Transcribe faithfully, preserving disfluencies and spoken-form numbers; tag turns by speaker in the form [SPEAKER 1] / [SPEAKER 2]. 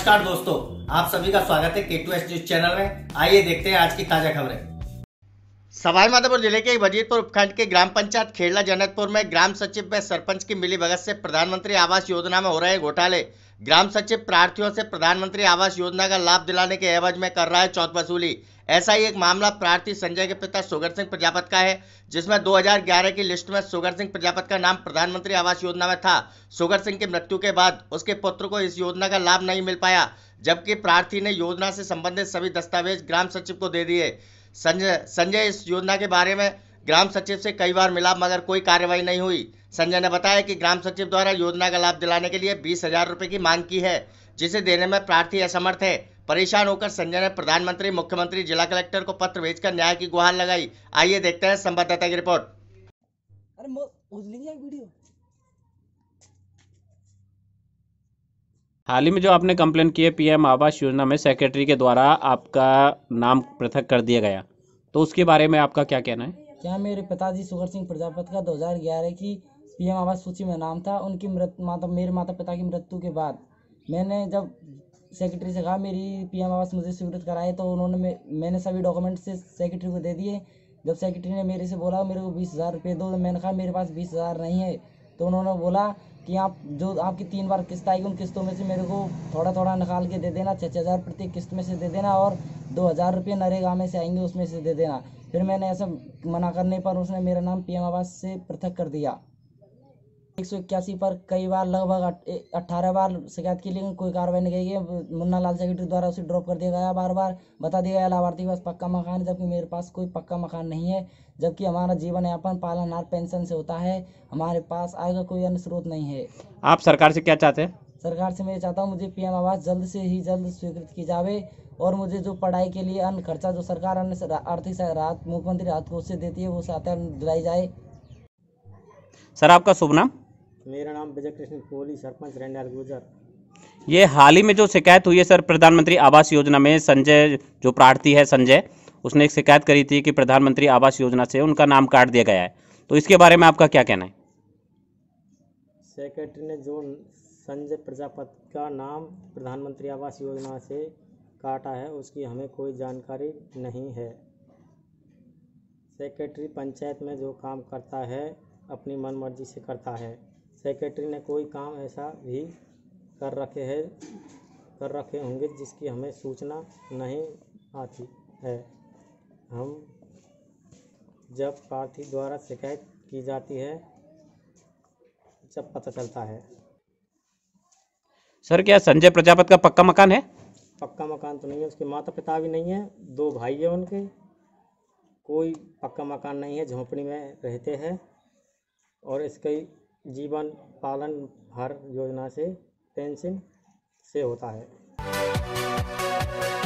[SPEAKER 1] नमस्कार दोस्तों, आप सभी का स्वागत है के टू एस न्यूज चैनल में। आइए देखते हैं आज की ताजा खबरें। सवाईमाधोपुर जिले के वजीरपुर उपखंड के ग्राम पंचायत खेड़ला जनकपुर में ग्राम सचिव व सरपंच की मिलीभगत से प्रधानमंत्री आवास योजना में हो रहे घोटाले। ग्राम सचिव प्रार्थियों से प्रधानमंत्री आवास योजना का लाभ दिलाने के एवज में कर रहा है चौथ वसूली। ऐसा ही एक मामला प्रार्थी संजय के पिता सुगर सिंह प्रजापत का है, जिसमें दो हज़ार ग्यारह की लिस्ट में सुगर सिंह प्रजापत का नाम प्रधानमंत्री आवास योजना में था। सुगर सिंह की मृत्यु के बाद उसके पुत्र को इस योजना का लाभ नहीं मिल पाया, जबकि प्रार्थी ने योजना से संबंधित सभी दस्तावेज ग्राम सचिव को दे दिए। संजय संजय इस योजना के बारे में ग्राम सचिव से कई बार मिला, मगर कोई कार्रवाई नहीं हुई। संजय ने बताया कि ग्राम सचिव द्वारा योजना का लाभ दिलाने के लिए बीस हजार रुपए की मांग की है, जिसे देने में प्रार्थी असमर्थ है। परेशान होकर संजय ने प्रधानमंत्री, मुख्यमंत्री, जिला कलेक्टर को पत्र भेजकर न्याय की गुहार लगाई। आइए देखते हैं संवाददाता की रिपोर्ट।
[SPEAKER 2] अरे वीडियो
[SPEAKER 3] हाल ही में जो आपने कंप्लेन की है पीएम आवास योजना में सेक्रेटरी के द्वारा आपका नाम पृथक कर दिया गया, तो उसके बारे में आपका क्या कहना है?
[SPEAKER 2] क्या मेरे पिताजी सुगर सिंह प्रजापत का दो हज़ार ग्यारह की पीएम आवास सूची में नाम था। उनकी मृत्यु माता मेरे माता पिता की मृत्यु के बाद मैंने जब सेक्रेटरी से कहा मेरी पीएम आवास मुझे स्वीकृत कराए, तो उन्होंने मैं, मैंने सभी डॉक्यूमेंट से सेक्रेटरी को दे दिए। जब सेक्रेटरी ने मेरे से बोला मेरे को बीस हज़ार रुपये दो, तो मैंने कहा मेरे पास बीस हज़ार नहीं है। तो उन्होंने बोला कि आप जो आपकी तीन बार किस्त आएगी उन किस्तों में से मेरे को थोड़ा थोड़ा निकाल के दे देना, छः छः हज़ार प्रत्येक किस्त में से दे देना, और दो हज़ार रुपये नरेगा में से आएंगे उसमें से दे देना। फिर मैंने ऐसा मना करने पर उसने मेरा नाम पीएम आवास से पृथक कर दिया। एक सौ इक्यासी पर कई बार लगभग अट्ठारह बार शिकायत की, लेकिन कोई कार्रवाई नहीं की है। मुन्ना लाल सेक्रेटरी द्वारा उसे ड्रॉप कर दिया गया। बार बार बता दिया गया लाभार्थी के पास पक्का मकान है, जबकि मेरे पास कोई पक्का मकान नहीं है। जबकि हमारा जीवन यापन पालनहार पेंशन से होता है, हमारे पास आय का कोई अन्य स्रोत नहीं है।
[SPEAKER 3] आप सरकार से क्या चाहते हैं?
[SPEAKER 2] सरकार से मैं चाहता हूँ मुझे पीएम आवास जल्द से ही जल्द स्वीकृत की जावे, और मुझे जो पढ़ाई के लिए अन्य खर्चा जो सरकार अन्य आर्थिक राहत मुख्यमंत्री राहत कोष से देती है वो सहायता दिलाई जाए।
[SPEAKER 3] सर, आपका शुभ नाम?
[SPEAKER 4] मेरा नाम विजय कृष्ण कोहली, सरपंच रेंडाल गुजर।
[SPEAKER 3] ये हाल ही में जो शिकायत हुई है सर प्रधानमंत्री आवास योजना में, संजय जो प्रार्थी है संजय, उसने एक शिकायत करी थी कि प्रधानमंत्री आवास योजना से उनका नाम काट दिया गया है, तो इसके बारे में आपका क्या कहना है?
[SPEAKER 4] सेक्रेटरी ने जो संजय प्रजापत का नाम प्रधानमंत्री आवास योजना से काटा है उसकी हमें कोई जानकारी नहीं है। सेक्रेटरी पंचायत में जो काम करता है अपनी मनमर्जी से करता है। सेक्रेटरी ने कोई काम ऐसा भी कर रखे हैं कर रखे होंगे जिसकी हमें सूचना नहीं आती है। हम जब प्रार्थी द्वारा शिकायत की जाती है जब पता चलता है।
[SPEAKER 3] सर, क्या संजय प्रजापत का पक्का मकान है?
[SPEAKER 4] पक्का मकान तो नहीं है, उसके माता पिता भी नहीं है, दो भाई है उनके, कोई पक्का मकान नहीं है, झोंपड़ी में रहते हैं, और इसके जीवन पालन हर योजना से पेंशन से होता है।